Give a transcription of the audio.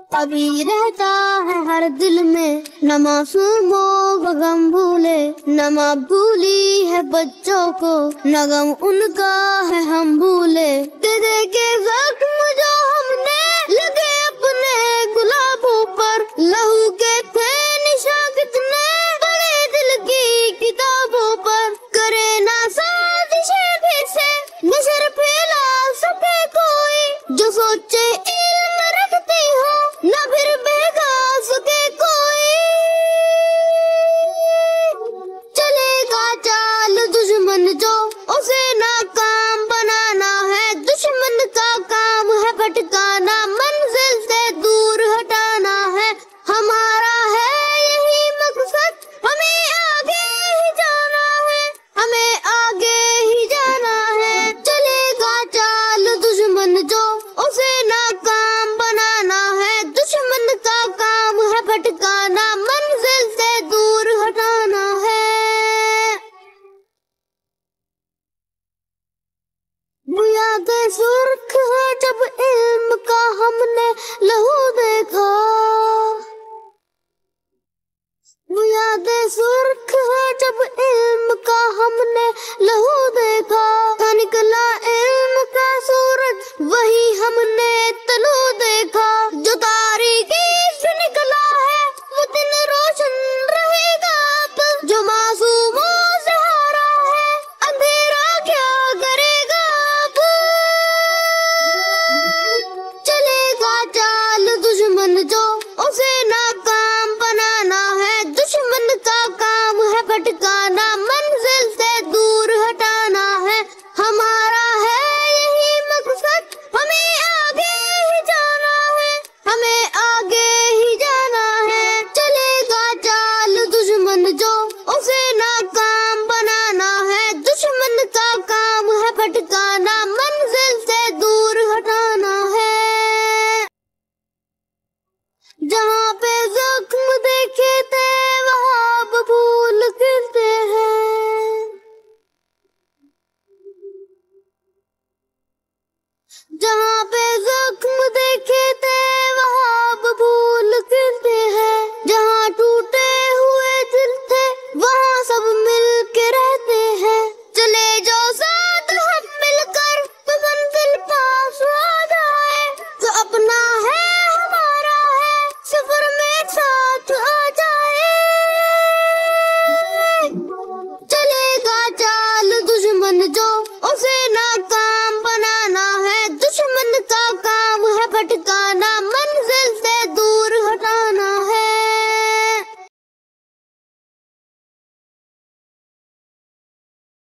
अभी रहता है हर दिल में, न मासूमों का गम भूले, न माँ भूली है बच्चों को, न गम उनका है हम भूले। दे दे के जख्म जो हमने लगे अपने गुलाबों पर, लहू के थे निशान कितने बड़े दिल की किताबों पर। करे ना साजिशें भी से नजर फैला सके कोई, जो सोचे इल्म रखती हो ना फिर बहका सके कोई। चलेगा चाल दुश्मन जो, उसे नाकाम बनाना है, दुश्मन का काम है भटकाना, मंजिल से दूर हटाना है। हमारा है यही मकसद, हमें आगे ही जाना है, हमें आगे ही जाना है। चलेगा चाल दुश्मन जो, उसे नाकाम बनाना है, दुश्मन का काम है भटकाना, मंजिल से दूर हटाना है। बुनियादें सुर्ख है जब इल्म का हमने लहू देखा, बुनियादें सुर्ख है जब इल्म का हमने लहू देखा। था निकला इल्म का सूरज, वही हमने तलू देखा। जो तारीकी से निकला है वो दिन रोशन रहेगा अब, जो मासूमों से हारा है अंधेरा क्या करेगा अब। चलेगा चाल दुश्मन जो, उसे नाकाम बनाना है, दुश्मन का काम है भटकाना, मंजिल से दूर हटाना है। हमारा है यही मकसद, हमें आगे ही जाना है, हमें आगे ही जाना है। चलेगा चाल दुश्मन जो, उसे नाकाम बनाना है, दुश्मन का काम है भटकाना, मंजिल से दूर हटाना है। जहाँ पे जख्म देखे थे वहाँ अब फूल खिलते हैं, जहाँ पे जख्म देखे थे वहाँ अब फूल खिलते हैं। जहाँ टूटे हुए दिल थे वहाँ सब मिल के रहते हैं। चले जो साथ हम मिलकर तो मंजिल पास आ जाए, जो अपना है हमारा है सफर में साथ आ जाए। चलेगा चाल दुश्मन जो, उसे नाकाम बनाना है, दुश्मन का काम है भटकाना, मंजिल